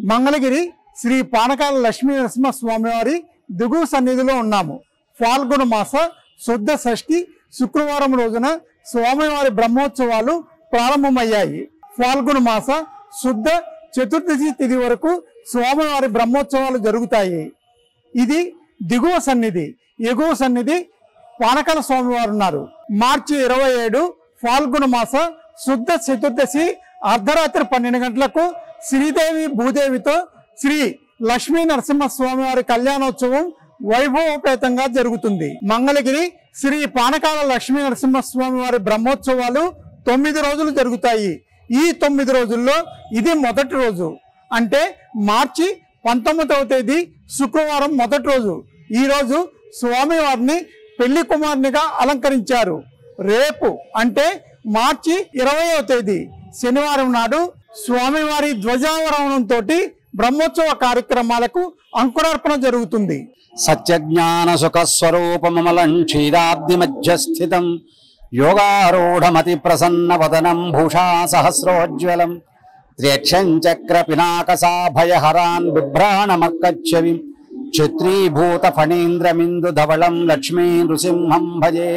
మంగళగిరి శ్రీ పానకాల లక్ష్మీ నరసింహస్వామివారి దిగువ సన్నిధిలో ఉన్నాము. ఫాల్గుణ మాస శుద్ధ షష్ఠి శుక్రవారం రోజున స్వామివారి బ్రహ్మోత్సవాలు ప్రారంభమయ్యాయి. ఫాల్గుణ మాస శుద్ధ చతుర్దశి తిథి వరకు స్వామివారి బ్రహ్మోత్సవాలు జరుగుతాయి. ఇది దిగువ సన్నిధి. ఎగువ సన్నిధి పానకాల స్వామివారు ఉన్నారు. మార్చి 27 ఫాల్గుణ మాస శుద్ధ చతుర్దశి అర్ధరాత్రి 12 గంటలకు శ్రీదేవి భూదేవితో శ్రీ లక్ష్మీ నరసింహస్వామి వారి కళ్యాణోత్సవం వైభవోపేతంగా జరుగుతుంది. మంగళగిరి శ్రీ పానకాల లక్ష్మీ నరసింహస్వామి వారి బ్రహ్మోత్సవాలు 9 రోజులు జరుగుతాయి. ఈ 9 రోజుల్లో ఇది మొదటి రోజు. అంటే మార్చి 19వ తేదీ శుక్రవారం మొదటి రోజు. ఈ రోజు స్వామివారిని పెళ్లి కుమారునిగా అలంకరించారు. రేపు అంటే మార్చి 20వ తేదీ శనివారం నాడు స్వామివారి ధ్వజావరోహణంతో బ్రహ్మోత్సవ కార్యక్రమాలకు అంకురార్పణ జరుగుతుంది. సత్యజ్ఞాన సుఖ స్వరూపమమలం క్షీరాబ్ది మధ్యస్థితం యోగారూఢమతి ప్రసన్న వదనం భూషా సహస్రోజ్వలం త్ర్యక్షం చక్ర పినాకసాభయహరాన్ బిభ్రాణమక్కచ్చవి క్షత్రీభూత ఫణీంద్రమిందు ధవళం లక్ష్మీ నృసింహం భజే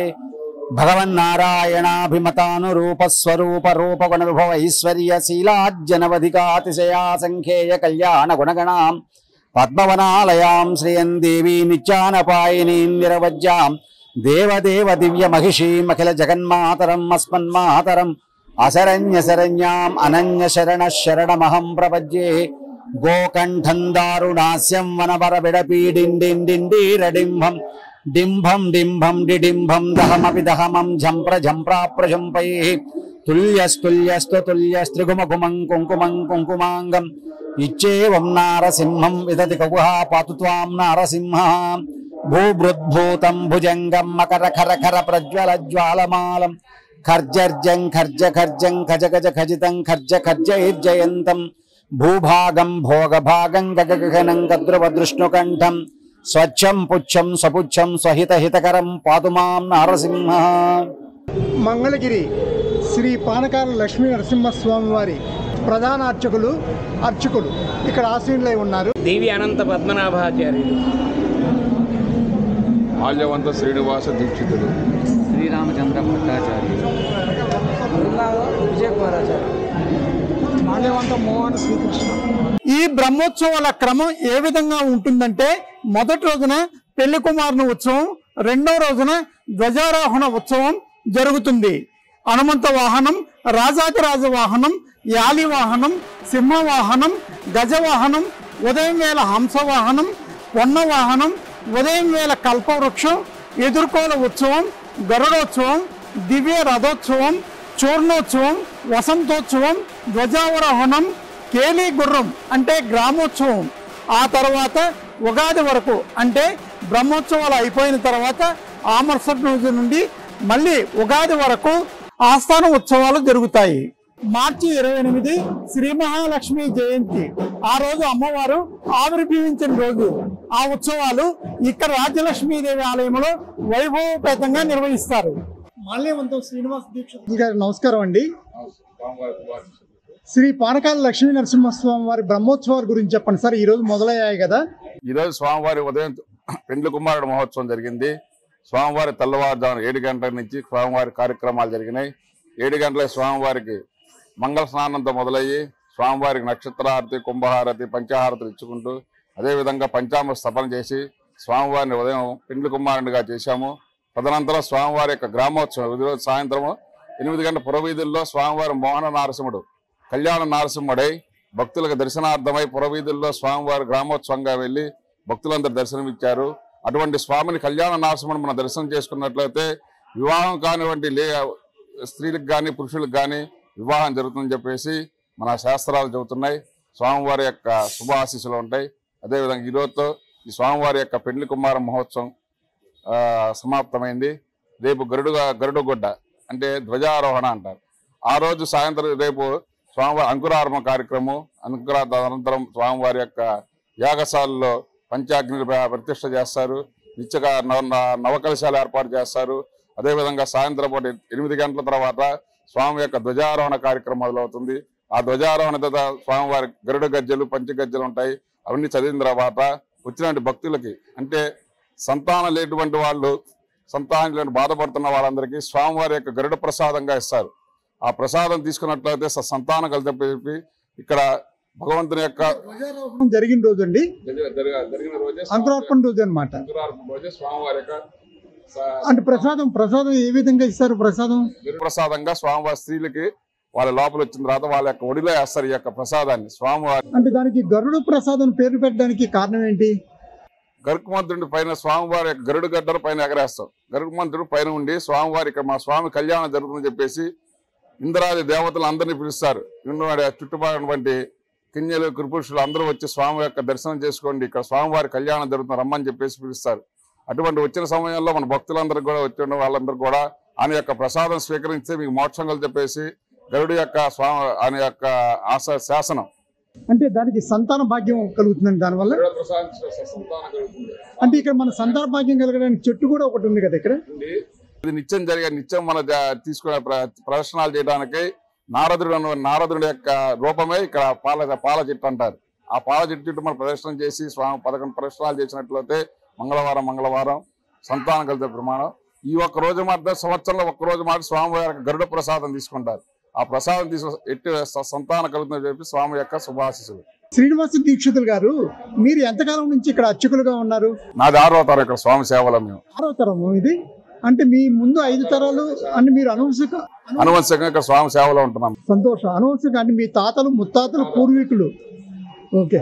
భగవన్నారాయణాభిమతానురూప స్వరూప రూపగుణ విభవ ఐశ్వర్య శీలాజ్జనవధికాతిశయా సంఖ్యేయ కళ్యాణ గుణగణాం పద్మవనాలయాం శ్రియం దేవీ నిత్యానపాయినీం నిరవజ్యాం దేవదేవ దివ్య మహిషీమఖిల జగన్మాతరం అస్మన్మాతరం అశరణ్య శరణ్యాం అనన్య శరణ శరణమహం ప్రపద్యే గోకంఠం దారుణాస్యం వనవర విడపీడిండిండిండీరడింభం డింభం డింభం డిడింభం దహమపి దహమం ఝంప్ర ఝంప్రాప్రజంపై తుల్యస్తుల్యస్తు తుల్యస్త్రిగుమగుమం కుంకుమం కుంకుమాంగం ఇచ్చేవం నారసింహం విదతి కగుహా పాతు త్వాం నారసింహ భూభృద్భూతం భుజంగం మకర ఖర ఖర ప్రజ్వల జ్వాలమాలం ఖర్జర్జం ఖర్జ ఖర్జం ఖజ గజ ఖజితం ఖర్జ ఖర్జైర్జయంతం భూభాగం భోగభాగం గగగగనం గద్రువదృష్ణుకంఠం స్వచ్ఛం పుచ్చం స్వపుచ్చం స్వహిత హితకరం పాతుమాం నారసింహ. మంగళగిరి శ్రీ పానకాల లక్ష్మీ నరసింహస్వామి వారి ప్రధాన అర్చకులు ఇక్కడ ఆసీనులై ఉన్నారు. దేవి అనంత పద్మనాభాచార్యులు, మాల్యవంత శ్రీనివాస దీక్షితులు, శ్రీరామచంద్ర భట్టాచార్యులు, విజయకుమారాచార్యులు, మాల్యవంత మోహన్ శ్రీకృష్ణ. ఈ బ్రహ్మోత్సవాల క్రమం ఏ విధంగా ఉంటుందంటే మొదటి రోజున పెళ్లి కుమారుని ఉత్సవం, రెండో రోజున ధ్వజారోహణ ఉత్సవం జరుగుతుంది. హనుమంత వాహనం, రాజాతిరాజ వాహనం, యాలి వాహనం, సింహ వాహనం, గజ వాహనం, ఉదయం వేళ హంస వాహనం, పొన్న వాహనం, ఉదయం వేళ కల్పవృక్షం, ఎదుర్కోల ఉత్సవం, గరుడోత్సవం, దివ్య రథోత్సవం, చూర్ణోత్సవం, వసంతోత్సవం, ధ్వజావరోహణం, కేలి గుర్రం అంటే గ్రామోత్సవం. ఆ తర్వాత ఉగాది వరకు అంటే బ్రహ్మోత్సవాలు అయిపోయిన తర్వాత ఆ మరుసటి రోజు నుండి మళ్ళీ ఉగాది వరకు ఆస్థాన ఉత్సవాలు జరుగుతాయి. మార్చి 28 శ్రీ మహాలక్ష్మి జయంతి. ఆ రోజు అమ్మవారు ఆవిర్భవించిన రోజు. ఆ ఉత్సవాలు ఇక్కడ రాజ్యలక్ష్మీదేవి ఆలయంలో వైభవపేతంగా నిర్వహిస్తారు. మాల్యవంతం శ్రీనివాస దీక్షితులు గారు నమస్కారం అండి. శ్రీ పానకాల లక్ష్మీ నరసింహస్వామి వారి బ్రహ్మోత్సవాల గురించి చెప్పండి సార్. ఈ రోజు మొదలయ్యాయి కదా. ఈ రోజు స్వామివారి ఉదయం పెండ్లి కుమారుడు మహోత్సవం జరిగింది. స్వామివారి తెల్లవారుజామున 7 గంటల నుంచి స్వామివారి కార్యక్రమాలు జరిగినాయి. 7 గంటలకు స్వామివారికి మంగళ స్నానంతో మొదలయ్యి స్వామివారికి నక్షత్రహారతి, కుంభహారతి, పంచహారతులు ఇచ్చుకుంటూ అదేవిధంగా పంచామృత స్థాపన చేసి స్వామివారిని ఉదయం పెండ్లి కుమారుడిగా చేశాము. తదనంతరం స్వామివారి యొక్క గ్రామోత్సవం ఈరోజు సాయంత్రం 8 గంటల పురవీధుల్లో స్వామివారి మోహన నారసింహుడు కళ్యాణ నారసింహుడై భక్తులకు దర్శనార్థమై పురవీధుల్లో స్వామివారి గ్రామోత్సవంగా వెళ్లి భక్తులందరూ దర్శనమిచ్చారు. అటువంటి స్వామిని కళ్యాణ నారసింహుడు మనం దర్శనం చేసుకున్నట్లయితే వివాహం కానివంటి స్త్రీలకు కానీ పురుషులకు కానీ వివాహం జరుగుతుందని చెప్పేసి మన శాస్త్రాలు చెబుతున్నాయి. స్వామివారి యొక్క శుభ ఆశీస్సులు ఉంటాయి. అదేవిధంగా ఈరోజుతో ఈ స్వామివారి యొక్క పెండ్లి కుమార మహోత్సవం సమాప్తమైంది. రేపు గరుడుగొడ్డ అంటే ధ్వజారోహణ అంటారు. ఆ రోజు సాయంత్రం రేపు స్వామివారి అంకురార్పణ కార్యక్రమం. అనంతరం స్వామివారి యొక్క యాగశాలలో పంచాగ్ని ప్రతిష్ఠ చేస్తారు. నిత్యగా నవకలశాలు ఏర్పాటు చేస్తారు. అదేవిధంగా సాయంత్రం 8 గంటల తర్వాత స్వామి యొక్క ధ్వజారోహణ కార్యక్రమం మొదలవుతుంది. ఆ ధ్వజారోహణ తర్వాత స్వామివారి గరుడ గజ్జలు పంచగజ్జలు ఉంటాయి. అవన్నీ చదివిన తర్వాత వచ్చినటువంటి భక్తులకి, అంటే సంతానం లేటువంటి వాళ్ళు, సంతానం లేని బాధపడుతున్న వాళ్ళందరికీ స్వామివారి యొక్క గరుడ ప్రసాదంగా ఇస్తారు. ఆ ప్రసాదం తీసుకున్నట్లయితే సంతానం కలిపి ఇక్కడ భగవంతుని యొక్క జరిగిన రోజు అండి, జరిగిన రోజే అంకురార్పణ రోజు అనమాట. స్వామివారి యొక్క అంటే ప్రసాదం ఏ విధంగా ఇస్తారు? ప్రసాదంగా స్వామివారి స్త్రీలకి వాళ్ళ లోపల వచ్చిన తర్వాత వాళ్ళ యొక్క ఒడిలో వేస్తారు ఈ యొక్క ప్రసాదాన్ని స్వామివారి. అంటే దానికి గరుడ ప్రసాదం పేరు పెట్టడానికి కారణం ఏంటి? గరుకుమంతుడి పైన స్వామివారి యొక్క గరుడు గడ్డల పైన ఎగరేస్తాం. గరుకుమంతుడు పైన ఉండి స్వామివారి ఇక్కడ మా స్వామి కళ్యాణం జరుగుతుందని చెప్పేసి ఇంద్రాది దేవతలు అందరినీ పిలుస్తారు. చుట్టుపక్కల కిన్నెలు కురుపురుషులు అందరూ వచ్చి స్వామి యొక్క దర్శనం చేసుకోండి, ఇక్కడ స్వామివారి కళ్యాణం జరుగుతుంది రమ్మని చెప్పేసి పిలుస్తారు. అటువంటి వచ్చిన సమయంలో మన భక్తులందరూ కూడా వచ్చిన వాళ్ళందరూ కూడా ఆయన యొక్క ప్రసాదం స్వీకరిస్తే మీకు మోక్షంగా చెప్పేసి గరుడు యొక్క స్వామి ఆయన యొక్క శాసనం. అంటే దానికి సంతాన భాగ్యం కలుగుతుందండి దానివల్ల. అంటే ఇక్కడ మన సంతాన భాగ్యం కలగడానికి చెట్టు కూడా ఒకటి ఉంది కదా ఇక్కడ. ఇది నిత్యం మన తీసుకునే ప్రదర్శనాలు చేయడానికి నారదుడి యొక్క రూపమే ఇక్కడ పాల చెట్టు అంటారు. ఆ పాల చెట్టు చుట్టూ మనం ప్రదర్శన చేసి స్వామి 11 ప్రదర్శనాలు చేసినట్లయితే మంగళవారం సంతానం కలిగే ప్రమాణం. ఈ ఒక్క రోజు మాత్రం సంవత్సరంలో ఒక్కరోజు మాత్రం స్వామివారి గరుడ ప్రసాదం తీసుకుంటారు. ఆ ప్రసాదం ఎట్టి సంతానం కలుగుతుందని చెప్పి స్వామి యొక్క శుభాశీస్సులు. శ్రీనివాస దీక్షితులు గారు, మీరు ఎంతకాలం నుంచి ఇక్కడ అర్చకులుగా ఉన్నారు? నాది 6వ తరం ఇక్కడ స్వామి సేవలో. మేము 6వ తరం ఇది. అంటే మీ ముందు 5 తరాలు అంటే మీరు అనువంశంగా ఇక్కడ స్వామి సేవలో ఉంటున్నాం. సంతోషం. అనువంశంగా అంటే మీ తాతలు ముత్తాతలు పూర్వీకులు. ఓకే.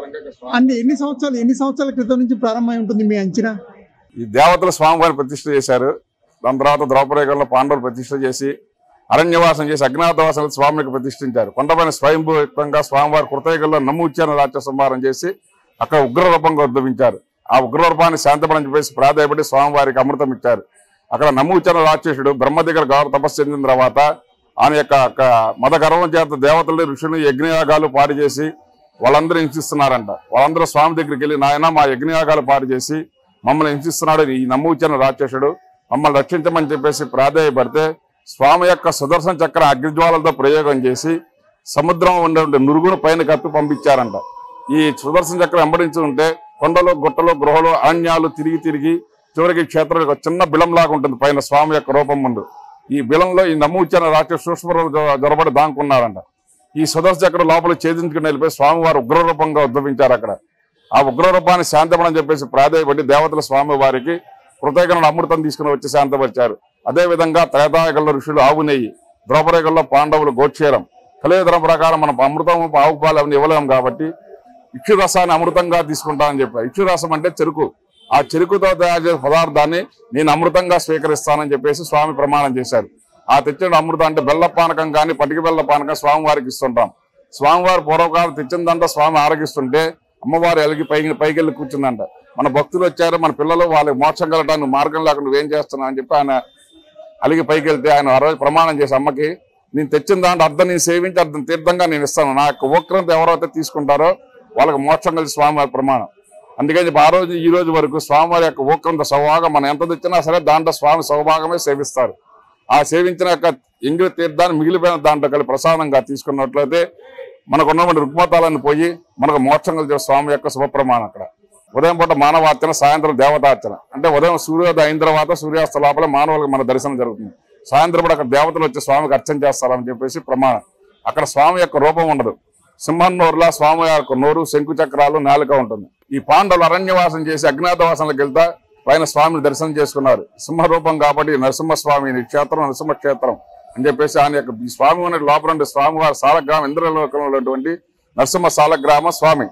అంటే ఎన్ని సంవత్సరాల క్రితం నుంచి ప్రారంభమై ఉంటుంది మీ అంచనా? ఈ దేవతలు స్వామివారిని ప్రతిష్ఠ చేశారు. దాని తర్వాత ద్రౌపదేగంలో పాండవులు ప్రతిష్ఠ చేసి అరణ్యవాసం చేసి అజ్ఞాతవాసం స్వామికి ప్రతిష్ఠించారు. కొండపైన స్వయంభూయుక్తంగా స్వామివారి కృతయుగంలో నమ్ముచ్చారని రాజ్య సంహారం చేసి అక్కడ ఉగ్రరూపంగా ఉద్భవించారు. ఆ ఉగ్రరూపాన్ని శాంతపడని చెప్పేసి ప్రాధాయపడి స్వామివారికి అమృతం ఇచ్చారు. అక్కడ నమ్ముచ్చారని రాక్షసుడు బ్రహ్మ దగ్గర గౌరవ తపస్సు చెందిన తర్వాత ఆయన యొక్క మత గర్వం చేత దేవతలు ఋషులు యజ్ఞయాగాలు పాడు చేసి వాళ్ళందరూ హింసిస్తున్నారంట. వాళ్ళందరూ స్వామి దగ్గరికి వెళ్ళి నాయన మా యజ్ఞయాగాలు పాడు చేసి మమ్మల్ని హింసిస్తున్నాడు ఈ నమ్ముచ్చారని రాక్షసుడు, మమ్మల్ని రక్షించమని చెప్పేసి ప్రాధాయపడితే స్వామి యొక్క సుదర్శన చక్ర అగ్నిజ్వాలతో ప్రయోగం చేసి సముద్రం ఉండే నురుగును పైన కప్పి పంపించారంట. ఈ సుదర్శన చక్రం వెంబడించి ఉంటే కొండలు గుట్టలు గృహలు అరణ్యాలు తిరిగి చివరికి క్షేత్రం చిన్న బిలంలాగా ఉంటుంది పైన స్వామి యొక్క రూపం ముందు. ఈ బిలంలో ఈ నమ్ముచ్చిన రాక్షసు సూక్ష్మ జొరబడి దాంకున్నారంట. ఈ సుదర్శన చక్రం లోపల ఛేదించుకుని వెళ్ళిపోయి స్వామివారు ఉగ్రరూపంగా ఉద్భవించారు అక్కడ. ఆ ఉగ్రరూపాన్ని శాంతపడని చెప్పేసి ప్రాధాయపడి దేవతల స్వామి వారికి కృతజ్ఞతల అమృతం తీసుకుని వచ్చి శాంతపరిచారు. అదేవిధంగా త్రేతాయుగంలో ఋషులు ఆవు నెయ్యి, ద్రౌపదేగంలో పాండవులు గోక్షీరం, కలియుగం ప్రకారం మనం అమృతం ఆవు పాలు అవన్నీ ఇవ్వలేము కాబట్టి ఇక్షురసాన్ని అమృతంగా తీసుకుంటామని చెప్పారు. ఇక్షురసం అంటే చెరుకు. ఆ చెరుకుతో తయారు చేసే పదార్థాన్ని నేను అమృతంగా స్వీకరిస్తానని చెప్పేసి స్వామి ప్రమాణం చేశారు. ఆ తెచ్చిన అమృతం అంటే బెల్ల పానకం కానీ పటిక బెల్ల పానకం స్వామివారికి ఇస్తుంటాం. స్వామివారి పూర్వకాలం తెచ్చిందంట స్వామి ఆరగిస్తుంటే అమ్మవారు ఎలిగి పైకెళ్ళి కూర్చుందంట. మన భక్తులు వచ్చారు, మన పిల్లలు వాళ్ళకి మోక్షం కలగడానికి మార్గం లేకుండా నువ్వేం చేస్తున్నావు అని చెప్పి ఆయన అలిగి పైకి వెళ్తే ఆయన ఆ రోజు ప్రమాణం చేసి అమ్మకి నేను తెచ్చిన దాంట్లో అర్థం నేను సేవించి అర్థం తీర్థంగా నేను ఇస్తాను, నా యొక్క ఉపక్రమత ఎవరైతే తీసుకుంటారో వాళ్ళకి మోక్షం కలిసి స్వామివారి ప్రమాణం. అందుకని చెప్పి ఆ రోజు ఈ రోజు వరకు స్వామివారి యొక్క ఉపక్రమత సౌభాగం మనం ఎంత తెచ్చినా సరే దాంట్లో స్వామి సౌభాగమే సేవిస్తారు. ఆ సేవించిన యొక్క ఇంగిలి తీర్థాన్ని మిగిలిపోయిన దాంట్లో కలిసి ప్రసాదంగా తీసుకున్నట్లయితే మనకు ఉన్నటువంటి రుగ్మతాలను పోయి మనకు మోక్షం కలిసి స్వామి యొక్క శుభప్రమాణం. అక్కడ ఉదయం పూట మానవార్చన, సాయంత్రం దేవతార్చన. అంటే ఉదయం సూర్యోదయం అయిన తర్వాత సూర్యాస్త లోపల మానవులకు మన దర్శనం జరుగుతుంది. సాయంత్రం పూట అక్కడ దేవతలు వచ్చి స్వామికి అర్చన చేస్తారని చెప్పేసి ప్రమాణం. అక్కడ స్వామి యొక్క రూపం ఉండదు. సింహం నోరులా స్వామి యొక్క నోరు, శంకు చక్రాలు, నాలుక ఉంటుంది. ఈ పాండవులు అరణ్యవాసం చేసి అజ్ఞాతవాసంలోకి వెళ్తా పైన స్వామిని దర్శనం చేసుకున్నారు. సింహరూపం కాబట్టి నరసింహస్వామి క్షేత్రం నరసింహ క్షేత్రం అని చెప్పేసి ఆయన యొక్క ఈ స్వామి ఉన్న లోపల స్వామివారి సాలగ్రామం ఇంద్రలోకంలో ఉన్నటువంటి నరసింహ సాలగ్రామ స్వామి.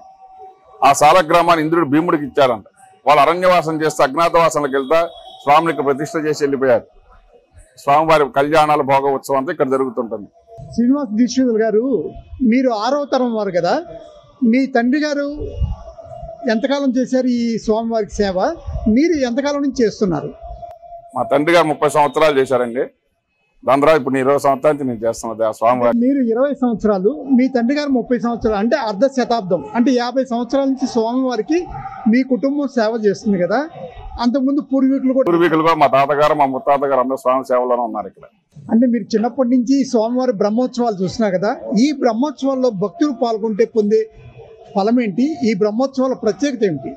ఆ సాలగ్రామాన్ని ఇంద్రుడు భీముడికి ఇచ్చారంట. వాళ్ళు అరణ్యవాసం చేస్తే అజ్ఞాతవాసంలోకి వెళ్తా స్వామికి ప్రతిష్ఠ చేసి వెళ్ళిపోయారు. స్వామివారి కళ్యాణాల భోగ ఉత్సవం అంతా ఇక్కడ జరుగుతుంటుంది. శ్రీనివాస దీక్షితులు గారు, మీరు 6వ తరం వారు కదా, మీ తండ్రి గారు ఎంతకాలం చేశారు ఈ స్వామివారికి సేవ? మీరు ఎంతకాలం నుంచి చేస్తున్నారు? మా తండ్రి గారు 30 సంవత్సరాలు చేశారండి. దాని తర్వాత ఇప్పుడు 20 సంవత్సరాల నుంచి నేను చేస్తున్నది ఆ స్వామివారి. మీరు 20 సంవత్సరాలు, మీ తండ్రి గారు 30 సంవత్సరాలు, అంటే అర్ధ శతాబ్దం, అంటే 50 సంవత్సరాల నుంచి స్వామివారికి మీ కుటుంబం సేవ చేస్తుంది కదా. అంతకుముందు పూర్వీకులు కూడా మా తాతగారు మా ముత్తాతగారు అందరూ స్వామి సేవలోనే ఉన్నారు ఇక్కడ. అంటే మీరు చిన్నప్పటి నుంచి స్వామివారి బ్రహ్మోత్సవాలు చూసినా కదా, ఈ బ్రహ్మోత్సవాల్లో భక్తులు పాల్గొంటే పొందే ఫలం ఏంటి? ఈ బ్రహ్మోత్సవాల ప్రత్యేకత ఏమిటి?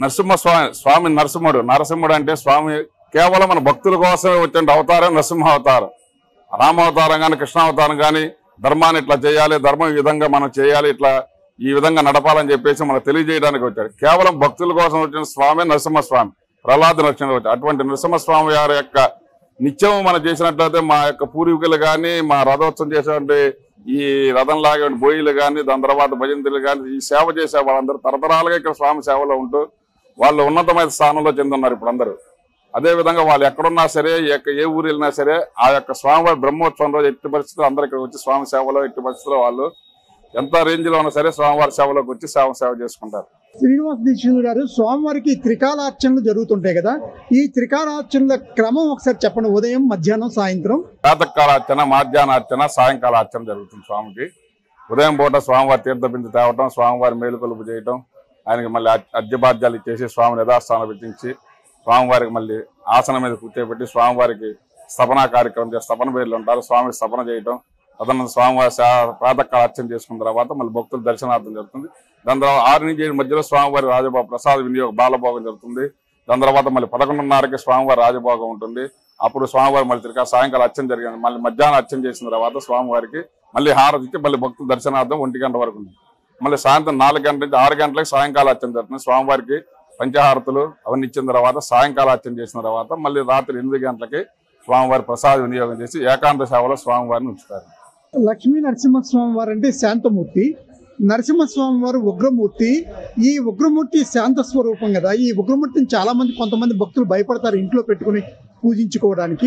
స్వామి నరసింహుడు అంటే స్వామి కేవలం మన భక్తుల కోసమే వచ్చిన అవతారం నరసింహ అవతారం. రామావతారం కానీ కృష్ణావతారం కానీ ధర్మాన్ని ఇట్లా చేయాలి, ధర్మం ఈ విధంగా మనం చేయాలి, ఇట్లా ఈ విధంగా నడపాలని చెప్పేసి మనకు తెలియజేయడానికి వచ్చాడు. కేవలం భక్తుల కోసం వచ్చిన స్వామి నరసింహస్వామి, ప్రహ్లాద నరసింహ వచ్చాడు. అటువంటి నరసింహస్వామి గారి యొక్క నిత్యం మనం చేసినట్లయితే మా యొక్క పూర్వీకులు కానీ మా రథోత్సవం చేసేటువంటి ఈ రథం లాగే బోయిలు కానీ దాని తర్వాత భజంతులు కానీ ఈ సేవ చేసే వాళ్ళందరూ తరతరాలుగా ఇక్కడ స్వామి సేవలో ఉంటూ వాళ్ళు ఉన్నతమైన స్థానంలో చెందున్నారు ఇప్పుడు అందరూ. అదేవిధంగా వాళ్ళు ఎక్కడున్నా సరే ఏ ఊరు వెళ్ళినా సరే ఆ యొక్క స్వామివారి బ్రహ్మోత్సవం రోజు ఎట్టి పరిస్థితులు అందరూ ఇక్కడ వచ్చి స్వామి సేవలో ఎట్టి పరిస్థితుల్లో వాళ్ళు ఎంత రేంజ్లో ఉన్నా సరే స్వామివారి సేవలోకి వచ్చి సేవ చేసుకుంటారు. శ్రీనివాస దీక్షితులు గారు, స్వామివారికి త్రికాలార్చనలు జరుగుతుంటాయి కదా, ఈ త్రికాలార్చనల క్రమం ఒకసారి చెప్పండి. ఉదయం, మధ్యాహ్నం, సాయంత్రం. ప్రాతకాలార్చన, మధ్యాహ్నార్చన, సాయంకాలార్చన జరుగుతుంది స్వామికి. ఉదయం పూట స్వామివారి తీర్థబిందు తేవటం, స్వామివారి మేలుకొలుపు చేయటం, ఆయనకి మళ్ళీ అర్ఘ్యబాధ్యాలు ఇచ్చేసి స్వామిని యథాస్థానం పెట్టించి స్వామివారికి మళ్ళీ ఆసనం మీద కూర్చోబెట్టి స్వామివారికి స్థపనా కార్యక్రమం చేసి స్థపన పేర్లు ఉంటారు, స్వామికి స్థపన చేయటం. తదనంతరం స్వామివారి ప్రాతకాల అర్చన చేసుకున్న తర్వాత మళ్ళీ భక్తుల దర్శనార్థం జరుగుతుంది. దాని తర్వాత 6 నుంచి 7 మధ్యలో స్వామివారి రాజభోగం ప్రసాద వినియోగ బాలభోగం జరుగుతుంది. దాని తర్వాత మళ్ళీ 11:30కి స్వామివారి రాజభోగం ఉంటుంది. అప్పుడు స్వామివారి మళ్ళీ తిరిగి సాయంకాలం అర్చన జరిగింది. మళ్ళీ మధ్యాహ్నం అర్చన చేసిన తర్వాత స్వామివారికి మళ్ళీ హారతి ఇచ్చి మళ్ళీ భక్తుల దర్శనార్థం 1 గంట వరకు ఉంది. మళ్ళీ సాయంత్రం 4 గంటల నుంచి 6 గంటలకు సాయంకాల అర్చన జరుగుతుంది. స్వామివారికి పంచహారతులు అవన్నీ ఇచ్చిన తర్వాత సాయంకాల అర్చన చేసిన తర్వాత మళ్ళీ రాత్రి 8 గంటలకి స్వామివారి ప్రసాద వినియోగం చేసి ఏకాంత సేవలో స్వామివారిని ఉంచుతారు. లక్ష్మీ నరసింహస్వామి వారు అంటే శాంతమూర్తి, నరసింహస్వామి వారు ఉగ్రమూర్తి. ఈ ఉగ్రమూర్తి శాంత స్వరూపం కదా. ఈ ఉగ్రమూర్తిని కొంతమంది భక్తులు భయపడతారు ఇంట్లో పెట్టుకుని పూజించుకోవడానికి.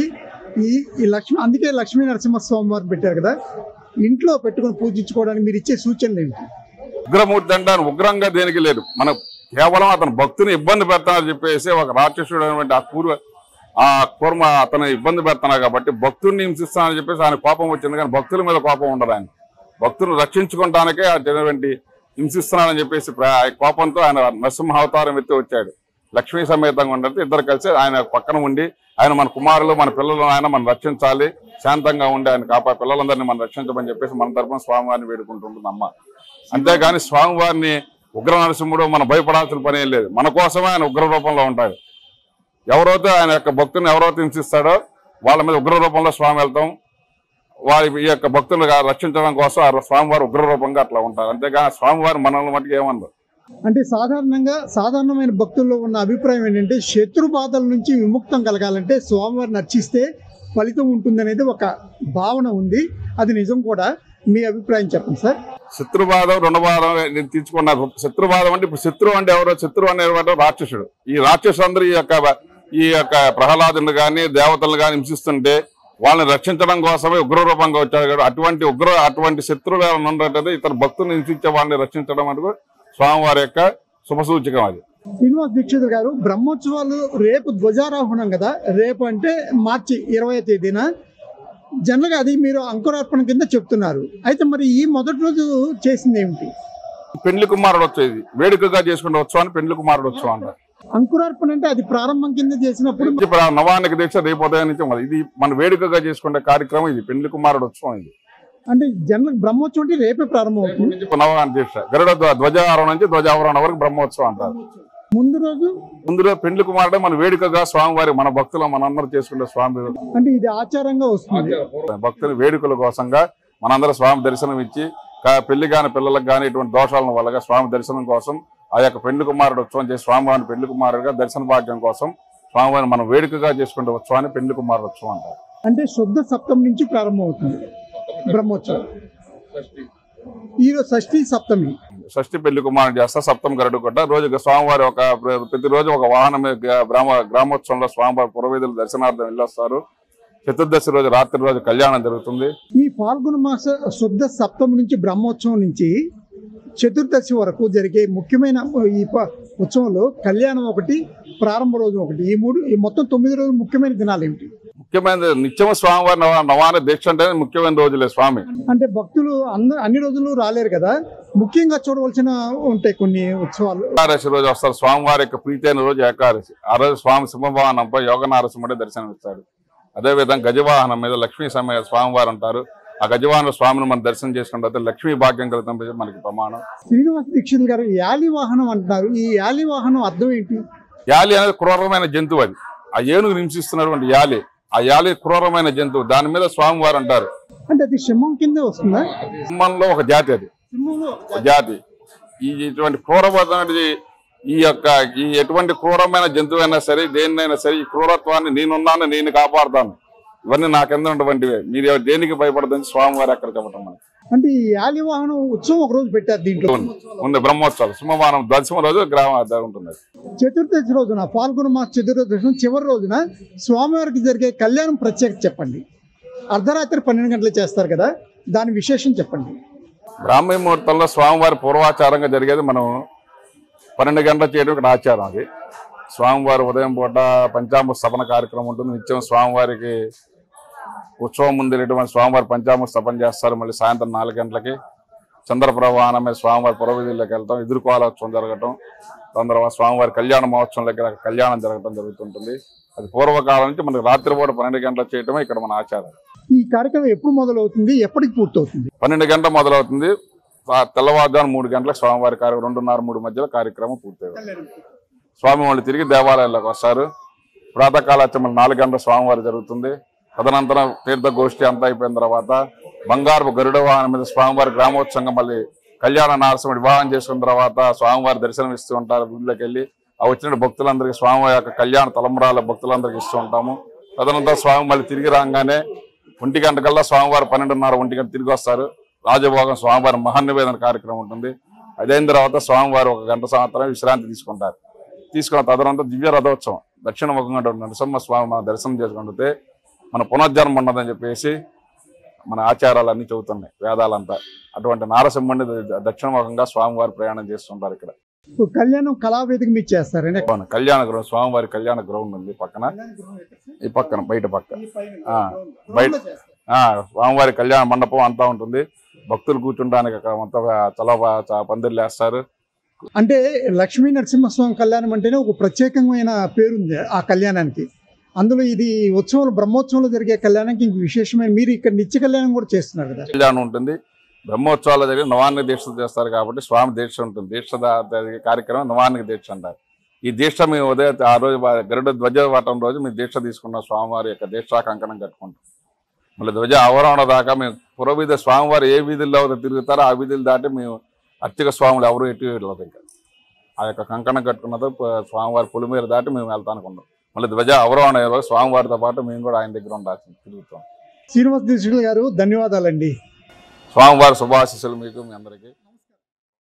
అందుకే లక్ష్మీ నరసింహస్వామి వారు పెట్టారు కదా. ఇంట్లో పెట్టుకుని పూజించుకోవడానికి మీరు ఇచ్చే సూచనలు ఏంటి? ఉగ్రమూర్తి అంటే ఉగ్రంగా దేనికి లేదు, మన కేవలం అతను భక్తుని ఇబ్బంది పెడతానని చెప్పేసి ఒక రాక్షసుడు అనేటువంటి ఆ కూర్మ అతను ఇబ్బంది పెడుతున్నారు కాబట్టి భక్తుడిని హింసిస్తానని చెప్పేసి ఆయన కోపం వచ్చింది. కానీ భక్తుల మీద కోపం ఉండదు. ఆయన భక్తులను రక్షించుకోవడానికే అటువంటి హింసిస్తున్నానని చెప్పేసి కోపంతో ఆయన నరసింహ అవతారం ఎత్తి వచ్చాడు. లక్ష్మీ సమేతంగా ఉండదు. ఇద్దరు కలిసి ఆయన పక్కన ఉండి ఆయన మన కుమారులు మన పిల్లలు ఆయన మనం రక్షించాలి, శాంతంగా ఉండి ఆయన పిల్లలందరినీ మనం రక్షించమని చెప్పేసి మన తరపున స్వామివారిని వేడుకుంటుంటుంది అమ్మ. అంతేగాని స్వామివారిని ఉగ్ర నరసింహుడు మనం భయపడాల్సిన పని ఏం లేదు. మన కోసమే ఆయన ఉగ్ర రూపంలో ఉంటాడు. ఎవరైతే ఆయన యొక్క భక్తులను ఎవరైతే హింసిస్తాడో వాళ్ళ మీద ఉగ్ర రూపంలో స్వామి వెళ్తాం. వారి ఈ యొక్క భక్తులు రక్షించడం కోసం ఆ స్వామివారు ఉగ్ర రూపంగా అట్లా ఉంటారు. అంతేగాని స్వామివారి మనల్ని మట్టుకు ఏమన్నారు. అంటే సాధారణమైన భక్తుల్లో ఉన్న అభిప్రాయం ఏంటంటే శత్రు బాధల నుంచి విముక్తం కలగాలంటే స్వామివారిని అర్చిస్తే ఫలితం ఉంటుందనేది ఒక భావన ఉంది. అది నిజం కూడా. మీ అభిప్రాయం చెప్పండి సార్. శత్రువాదం రుణవాదం నేను తీసుకున్నారు. శత్రువాదం అంటే ఇప్పుడు శత్రువు అంటే ఎవరో, శత్రువు అనేవాడు రాక్షసుడు. ఈ రాక్షసులందరూ ఈ యొక్క ప్రహ్లాదుని కానీ దేవతలను కానీ హింసిస్తుంటే వాళ్ళని రక్షించడం కోసమే ఉగ్ర రూపంగా వచ్చాడు కదా. అటువంటి శత్రువులు ఏమైనా ఉన్నట్లయితే ఇతర భక్తులను హింసించే వాళ్ళని రక్షించడం అంటే స్వామివారి యొక్క శుభసూచకం అది. శ్రీనివాస దీక్షితులు గారు, బ్రహ్మోత్సవాలు రేపు ధ్వజారోహణం కదా. రేపు అంటే మార్చి 20వ తేదీన. జనరల్గా అది మీరు అంకురార్పణ కింద చెప్తున్నారు. అయితే మరి ఈ మొదటి రోజు చేసింది ఏమిటి? పెండ్లి కుమారుడు వచ్చేది వేడుకగా చేసుకునే ఉత్సవాన్ని పెండ్లి కుమారుడు ఉత్సవం అంటారు. అంకురార్పణ అంటే అది ప్రారంభం కింద చేసినప్పుడు నవానికి దీక్ష రేపు ఉదయం నుంచి ఇది మన వేడుకగా చేసుకునే కార్యక్రమం. ఇది పెండ్లి కుమారుడు ఉత్సవం. ఇది అంటే జనరల్ బ్రహ్మోత్సవం అంటే రేపే ప్రారంభం అవుతుంది. నవానికి దీక్ష గరుడ ధ్వజారోహణ నుంచి ధ్వజావరణ వరకు బ్రహ్మోత్సవం అంటారు. ముందు రోజు పెండ్లి కుమారుడు మన వేడుకగా స్వామివారి మన భక్తులు మనందరూ చేసుకునే స్వామి అంటే ఇది ఆచారంగా వస్తుంది. భక్తుల వేడుకల కోసంగా మనందరూ స్వామి దర్శనం ఇచ్చి పెళ్లి కాని పిల్లలకు కానీ ఇటువంటి దోషాలను వల్లగా స్వామి దర్శనం కోసం ఆ యొక్క పెండ్లి కుమారుడు ఉత్సవం చేసి స్వామివారిని పెండ్లి కుమారుడుగా దర్శన భాగ్యం కోసం స్వామివారిని మనం వేడుకగా చేసుకునే ఉత్సవాన్ని పెండ్లి కుమారుడు ఉత్సవం అంటారు. అంటే శుద్ధ సప్తమి నుంచి ప్రారంభం అవుతుంది బ్రహ్మోత్సవం. ఈరోజు షష్ఠి పెళ్లి కుమారుడు చేస్తా. సప్తమి గరుడు కొట్ట రోజు స్వామివారి ప్రతిరోజు ఒక వాహనం గ్రామోత్సవంలో స్వామివారి పురవీధులు దర్శనార్థం వెళ్ళొస్తారు. చతుర్దశి రోజు రాత్రి రోజు కళ్యాణం జరుగుతుంది. ఈ ఫాల్గుణ మాస శుద్ధ సప్తమి నుంచి బ్రహ్మోత్సవం నుంచి చతుర్దశి వరకు జరిగే ముఖ్యమైన ఈ ఉత్సవంలో కళ్యాణం ఒకటి, ప్రారంభ రోజు ఒకటి, ఈ మొత్తం 9 రోజులు ముఖ్యమైన దినాలు ఏమిటి? ముఖ్యమైన నిత్యం స్వామివారి నవాన దీక్ష అంటే ముఖ్యమైన రోజులే. స్వామి అంటే భక్తులు అన్ని రోజులు రాలేరు కదా. ముఖ్యంగా చూడవలసిన ఉంటాయి కొన్ని ఉత్సవాలు. ఏకాదశి రోజు వస్తారు. స్వామివారి యొక్క ప్రీతి అయిన రోజు ఏకాదశి. ఆ రోజు స్వామి సింహవాహనంపై యోగ నారసింహుడే దర్శనం ఇస్తాడు. అదేవిధంగా గజవాహనం మీద లక్ష్మీ సమయ స్వామివారు ఉంటారు. ఆ గజవాహన స్వామిని మనం దర్శనం చేసుకుంటే లక్ష్మీ భాగ్యం కలుగుతుంది మనకి ప్రమాణం. శ్రీనివాస దీక్షితులు గారు యాలి వాహనం అంటున్నారు, ఈ యాలి వాహనం అర్థం ఏంటి? యాలి అనేది క్రూరమైన జంతువు. అది ఆ ఏనుగు నివసిస్తున్నటువంటి యాలి, ఆ యాలి క్రూరమైన జంతువు. దాని మీద స్వామివారు అంటారు. అంటే అది సింహం కింద వస్తుందా? సింహంలో ఒక జాతి, అది ఒక జాతి. ఇటువంటి క్రూరమైనది ఈ ఎటువంటి క్రూరమైన జంతువు అయినా సరే, దేన్నైనా సరే, ఈ క్రూరత్వాన్ని నేనున్నాను, నేను కాపాడుతాను, ఇవన్నీ నా కింద ఉన్నటువంటివే, మీరు దేనికి భయపడదని స్వామివారు అక్కడ చెప్పడం మనకి. అంటే ఈ యాలి వాహనం ఉత్సవం ఒక రోజు పెట్టారు దీంట్లో ఉంది. బ్రహ్మోత్సవాలు సింహవాహనం దశమ రోజు గ్రామ ఉంటుంది. చతుర్దశి రోజున పాల్గొన మాస చతుర్దశి చివరి రోజున స్వామివారికి జరిగే కళ్యాణం ప్రత్యేకత చెప్పండి. అర్ధరాత్రి 12 గంటలు చేస్తారు కదా, దాని విశేషం చెప్పండి. బ్రాహ్మీ ముహూర్తంలో స్వామివారి పూర్వాచారంగా జరిగేది మనం 12 గంటలు చేయడం ఇక్కడ ఆచారం. అది స్వామివారి ఉదయం పూట పంచామృత స్థపన కార్యక్రమం ఉంటుంది. నిత్యం స్వామివారికి ఉత్సవం ముందు వెళ్ళేటువంటి స్వామివారి పంచామృత స్థపన చేస్తారు. మళ్ళీ సాయంత్రం 4 గంటలకి చంద్రప్రవాహనం మీద స్వామివారి పురవీధుల్లోకి వెళ్తాం. ఎదుర్కోవాలోత్సవం జరగటం, దాని తర్వాత స్వామివారి కళ్యాణ మహోత్సవం దగ్గర కళ్యాణం జరగటం జరుగుతుంటుంది. అది పూర్వకాలం నుంచి మనకి రాత్రిపూట 12 గంటలు చేయటమే ఇక్కడ మన ఆచారం. ఈ కార్యక్రమం ఎప్పుడు మొదలవుతుంది, ఎప్పటికి పూర్తవుతుంది? 12 గంటలు మొదలవుతుంది. తెల్లవారుజాము 3 గంటలకు స్వామివారి కార్యక్రమం 2:30-3 మధ్యలో కార్యక్రమం పూర్తవుతుంది. స్వామి వాళ్ళు తిరిగి దేవాలయాల్లోకి వస్తారు. ప్రాతకాలాచమలు 4 గంటల స్వామివారి జరుగుతుంది. తదనంతరం తీర్థగోష్ఠి అంతా అయిపోయిన తర్వాత బంగారు గరుడ వాహనం మీద స్వామివారి గ్రామోత్సవంగా మళ్ళీ కళ్యాణ నరసింహుడి వివాహం చేసుకున్న తర్వాత స్వామివారి దర్శనం ఇస్తూ ఉంటారు. ఊళ్ళోకి వెళ్ళి ఆ వచ్చిన భక్తులందరికీ స్వామి యొక్క కళ్యాణ తలంబరాల భక్తులందరికీ ఇస్తూ ఉంటాము. తదనంతరం స్వామి మళ్ళీ తిరిగి రాగానే 1 గంట కల్లా స్వామివారు 12:30 1 గంట తిరిగి వస్తారు. రాజభోగం స్వామివారి మహానివేదన కార్యక్రమం ఉంటుంది. అదైన తర్వాత స్వామివారు 1 గంట సంవత్సరం విశ్రాంతి తీసుకుంటారు. తీసుకున్న తదనంతరం దివ్య రథోత్సవం దక్షిణముఖంగా నరసింహ స్వామి మనం దర్శనం చేసుకుంటే మన పునర్జన్మ ఉన్నదని చెప్పేసి మన ఆచారాలన్నీ చెబుతున్నాయి వేదాలంతా. అటువంటి నారసింహుడిని దక్షిణముఖంగా స్వామివారు ప్రయాణం చేస్తుంటారు. ఇక్కడ కళ్యాణం కళావేదిక మీద చేస్తారండి. కళ్యాణ గ్రౌండ్, స్వామివారి కళ్యాణ గ్రౌండ్ ఉంది పక్కన, ఈ పక్కన బయట పక్క బయట స్వామివారి కళ్యాణ మండపం అంతా ఉంటుంది. భక్తులు కూర్చుంటానికి అక్కడ మొత్తం చాలా పందిర్లు వేస్తారు. అంటే లక్ష్మీ నరసింహస్వామి కళ్యాణం అంటేనే ఒక ప్రత్యేకమైన పేరుంది ఆ కళ్యాణానికి. అందులో ఇది ఉత్సవం బ్రహ్మోత్సవంలో జరిగే కళ్యాణానికి ఇంక విశేషమైన, మీరు ఇక్కడ నిత్య కళ్యాణం కూడా చేస్తున్నారు కదా. కళ్యాణం ఉంటుంది. బ్రహ్మోత్సవాలు జరిగి నవాన్ని దీక్ష చేస్తారు కాబట్టి స్వామి దీక్ష ఉంటుంది. దీక్ష కార్యక్రమం నవానికి దీక్ష అంటారు. ఈ దీక్ష మేము ఉదయం ఆ రోజు గరుడ ధ్వజవాటం రోజు మేము దీక్ష తీసుకున్నాం. స్వామివారి యొక్క దీక్షా కంకణం కట్టుకుంటాం. మళ్ళీ ధ్వజ ఆవరణ దాకా మేము పురవీధి స్వామివారు ఏ వీధుల్లో తిరుగుతారో ఆ వీధులు దాటి మేము అర్చక స్వాములు ఎవరు ఎటు వెళ్ళదు. ఇంకా ఆ యొక్క కంకణం కట్టుకున్నదో స్వామివారి పులిమేర దాటి మేము వెళ్తానుకున్నాం. మళ్ళీ ధ్వజ అవరోహణ స్వామివారితో పాటు మేము కూడా ఆయన దగ్గర ఉండాల్సింది తిరుగుతాం. శ్రీనివాస దీక్షితులు గారు ధన్యవాదాలండి. స్వామివారి శుభాశీస్సులు మీకు మీ అందరికీ.